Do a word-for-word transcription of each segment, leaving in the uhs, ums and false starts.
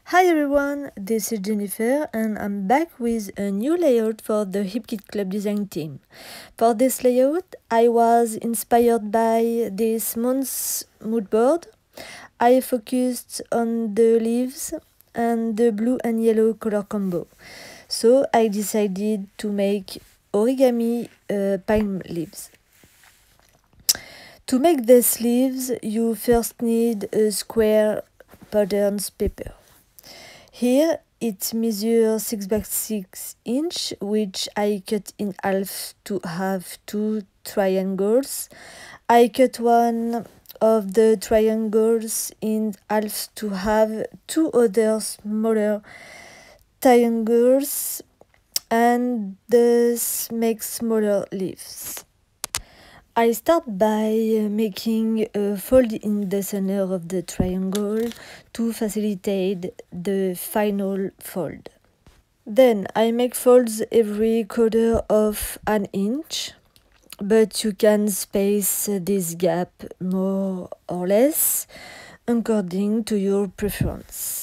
Hi everyone, this is Jennifer and I'm back with a new layout for the HipKit Club design team. For this layout, I was inspired by this month's mood board. I focused on the leaves and the blue and yellow color combo. So I decided to make origami uh, pine leaves. To make these leaves, you first need a square patterns paper. Here it measures six by six inch, which I cut in half to have two triangles. I cut one of the triangles in half to have two other smaller triangles and thus make smaller leaves. I start by making a fold in the center of the triangle to facilitate the final fold. Then I make folds every quarter of an inch, but you can space this gap more or less according to your preference.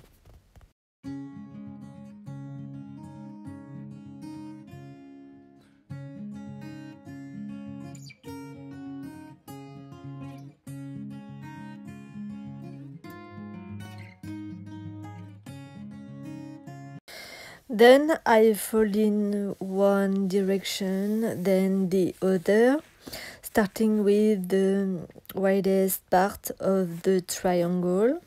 Then I fold in one direction, then the other, starting with the widest part of the triangle.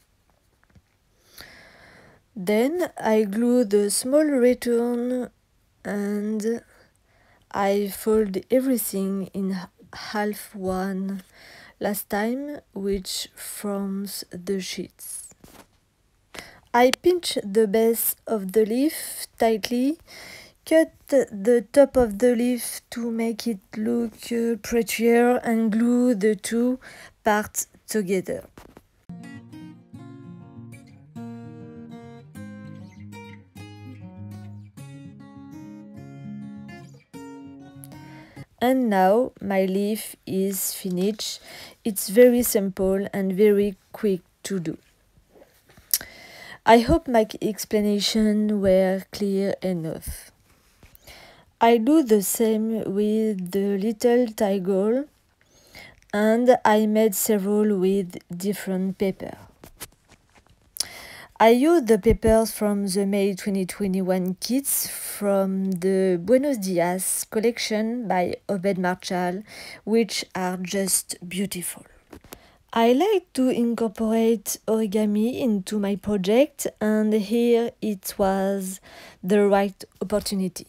Then I glue the small return and I fold everything in half one last time, which forms the sheets. I pinch the base of the leaf tightly, cut the top of the leaf to make it look prettier and glue the two parts together. And now my leaf is finished. It's very simple and very quick to do. I hope my explanation were clear enough. I do the same with the little tiger and I made several with different paper. I used the papers from the May twenty twenty-one kits from the Buenos Dias collection by Obed Marshall, which are just beautiful. I like to incorporate origami into my project, and here it was the right opportunity.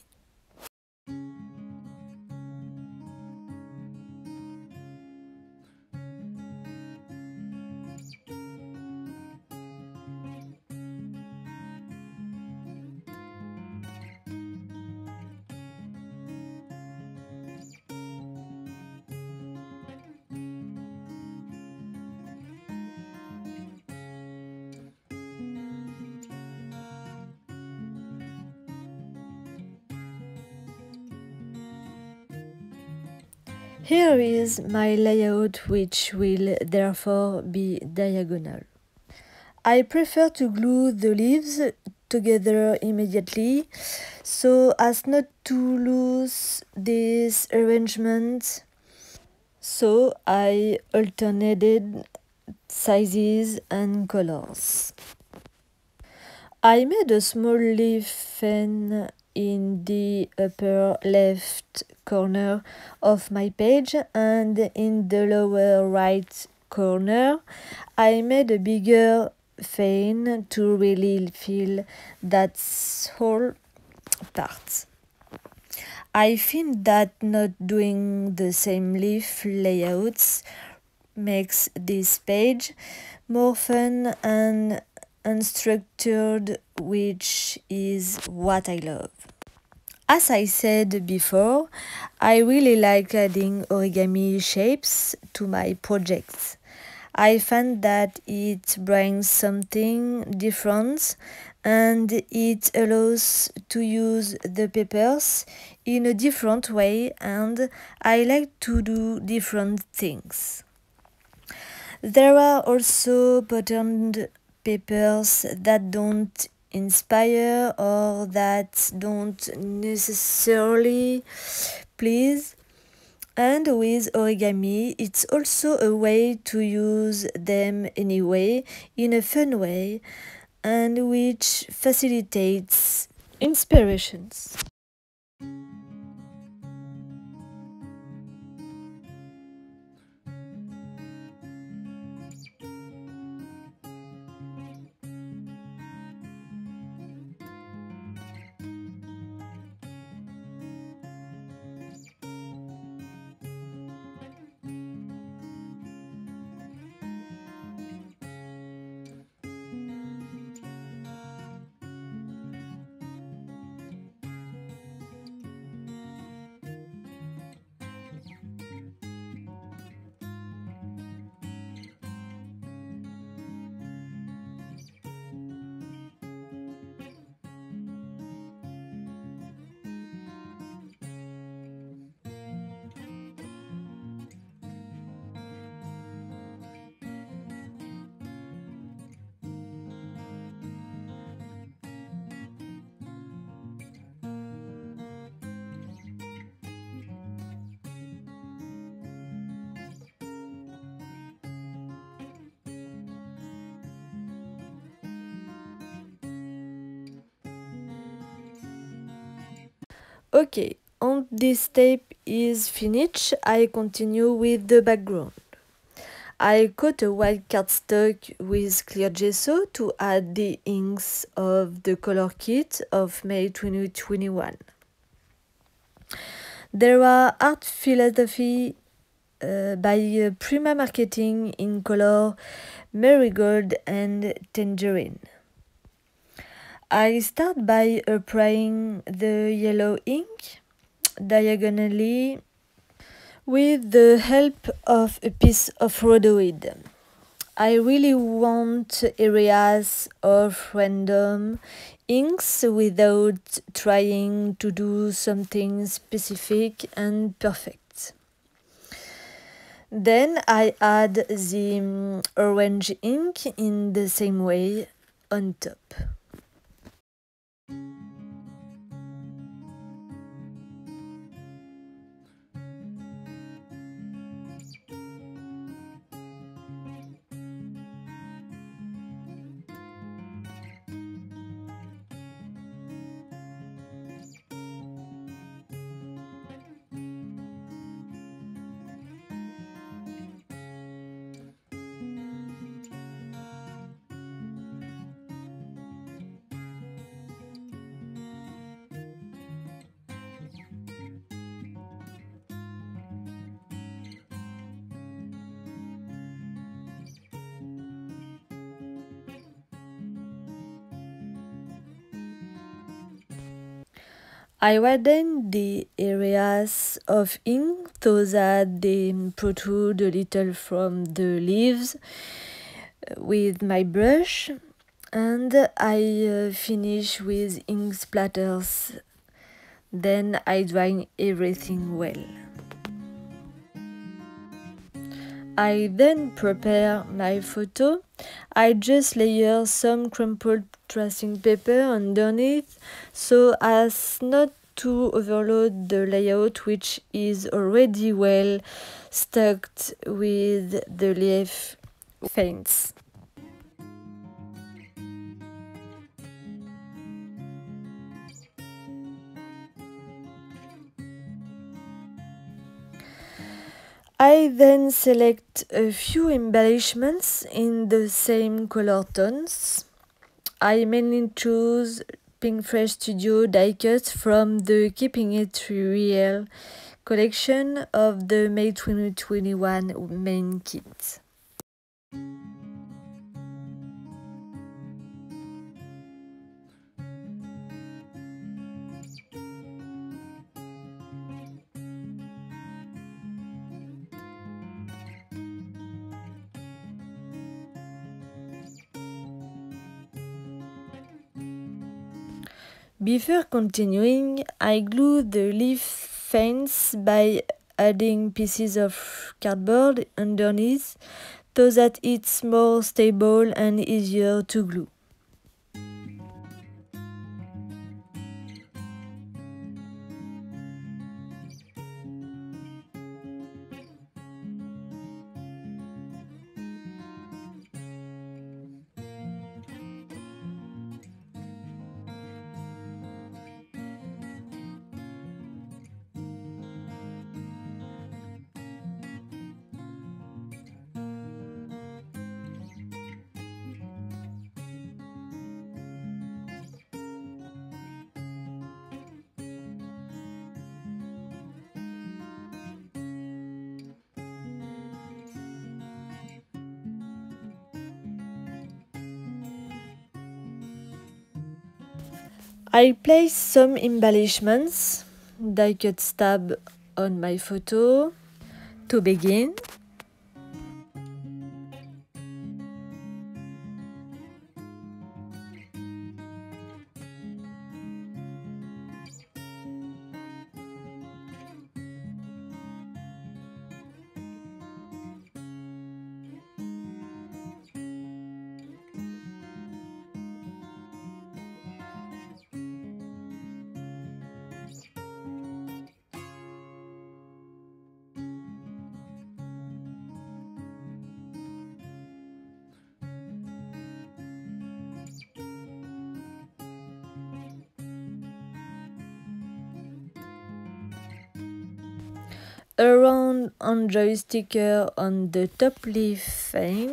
Here is my layout, which will therefore be diagonal. I prefer to glue the leaves together immediately so as not to lose this arrangement. So I alternated sizes and colors. I made a small leaf fan in the upper left corner of my page, and in the lower right corner I made a bigger fan to really feel that whole part. I think that not doing the same leaf layouts makes this page more fun and unstructured, which is what I love. As I said before, I really like adding origami shapes to my projects. I find that it brings something different and it allows to use the papers in a different way, and I like to do different things. There are also patterned papers that don't inspire or that don't necessarily please. And with origami, it's also a way to use them anyway, in a fun way, and which facilitates inspirations. Okay, once this tape is finished, I continue with the background. I cut a white cardstock with clear gesso to add the inks of the color kit of May twenty twenty-one. There are art philosophy uh, by uh, Prima Marketing in color marigold and tangerine. I start by applying the yellow ink diagonally with the help of a piece of rhodoid. I really want areas of random inks without trying to do something specific and perfect. Then I add the um, orange ink in the same way on top. I widen the areas of ink so that they protrude a little from the leaves with my brush, and I uh, finish with ink splatters. Then I dry everything well. I then prepare my photo. I just layer some crumpled tracing paper underneath so as not to overload the layout, which is already well stuck with the leaf feints. I then select a few embellishments in the same color tones. I mainly choose Pinkfresh Studio die cuts from the Keeping It Real collection of the May twenty twenty-one main kit. Before continuing, I glue the leaf fence by adding pieces of cardboard underneath so that it's more stable and easier to glue. I place some embellishments, die cut stab on my photo. To begin, a round enjoy sticker on the top leaf vein.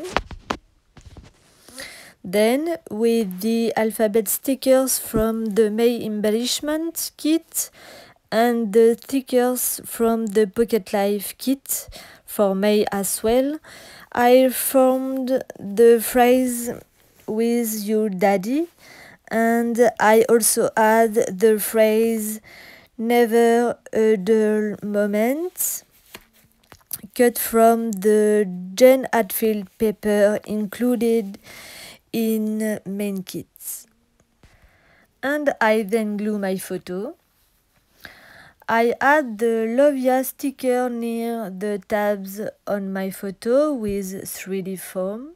Then, with the alphabet stickers from the May embellishment kit and the stickers from the Pocket Life kit for May as well, I formed the phrase "with your daddy", and I also add the phrase "never a dull moment", cut from the Jane Hadfield paper included in main kits. And I then glue my photo. I add the Lovia sticker near the tabs on my photo with three D foam.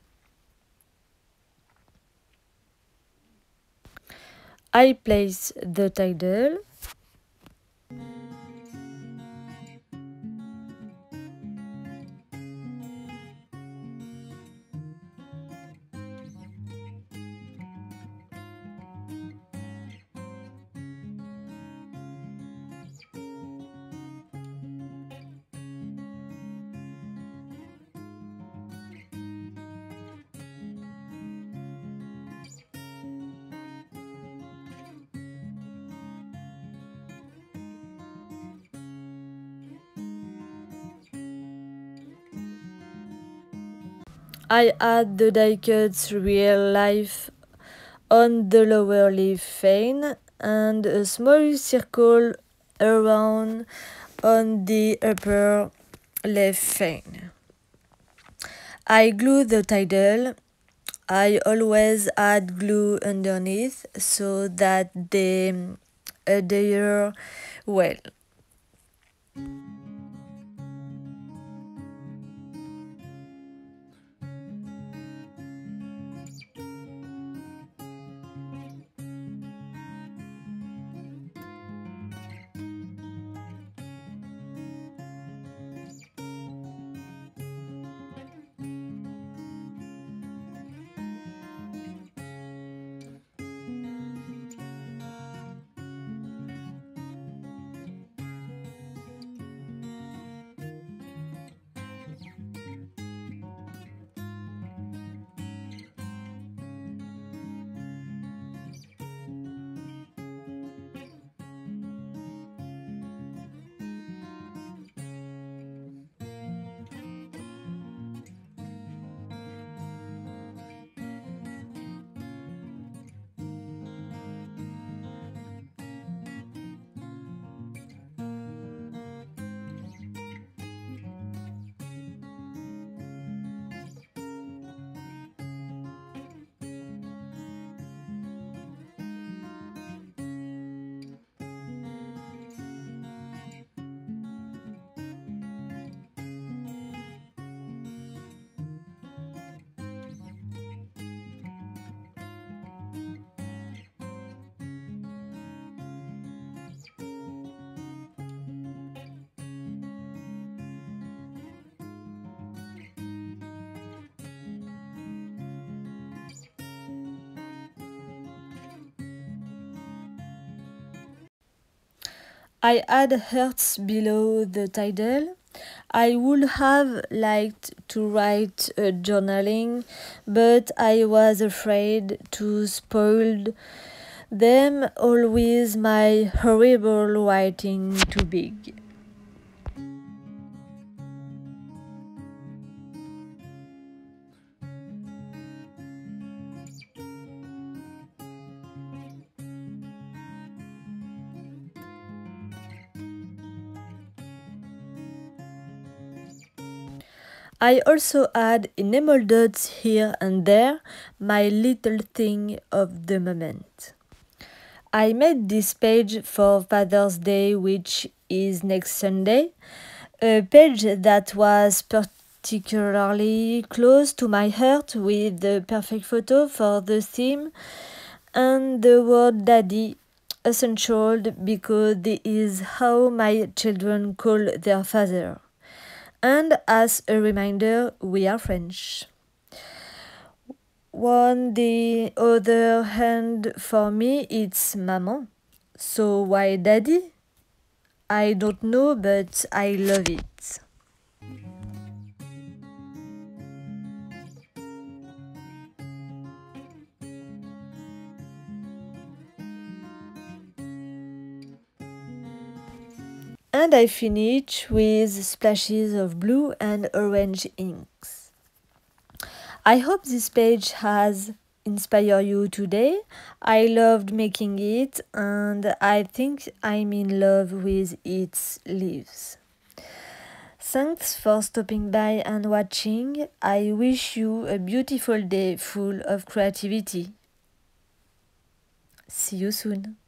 I place the title. I add the die cuts real life on the lower leaf vein and a small circle around on the upper leaf vein. I glue the title. I always add glue underneath so that they adhere well. I add hearts below the title. I would have liked to write a journaling, but I was afraid to spoil them all with my horrible writing too big. I also add enamel dots here and there, my little thing of the moment. I made this page for Father's Day, which is next Sunday, a page that was particularly close to my heart with the perfect photo for the theme and the word daddy essential because this is how my children call their father. And as a reminder, we are French. On the other hand, for me, it's maman. So why daddy? I don't know, but I love it. And I finish with splashes of blue and orange inks. I hope this page has inspired you today. I loved making it and I think I'm in love with its leaves. Thanks for stopping by and watching. I wish you a beautiful day full of creativity. See you soon.